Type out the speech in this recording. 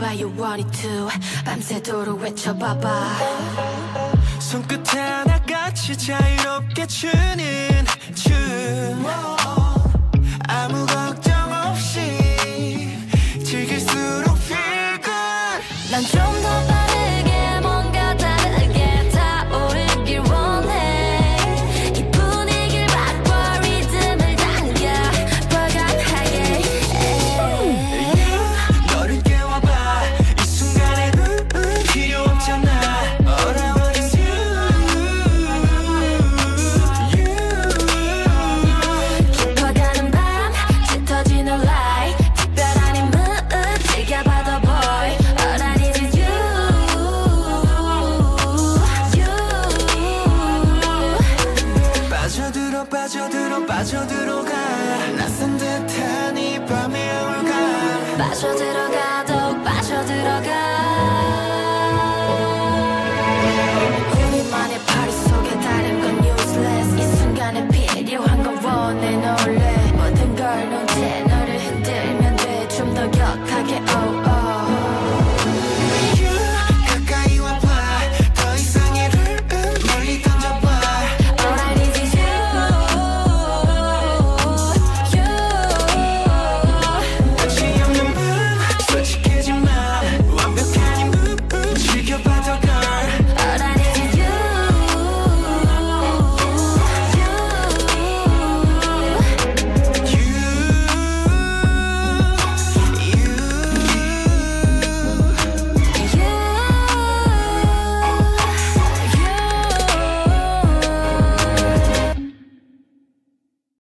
you want it to 밤새도록 외쳐봐봐 손끝 하나같이 자유롭게 추는 춤 아무 걱정 없이 즐길수록 feel good 난 좀 더 빠르게 뭔가 다르게 타오르길 원해 이 분위기를 바꿔 리듬을 당겨 과감하게 너를 깨워봐 이 순간에 필요 없잖아 All I want is you 깊어가는 밤 짙어지는 light 특별한 이 mood 즐겨봐도 boy All I need is you 빠져들어 빠져들어 빠져들어가 낯선 듯한 이 밤의 올감 빠져들어가 더 빠져들어가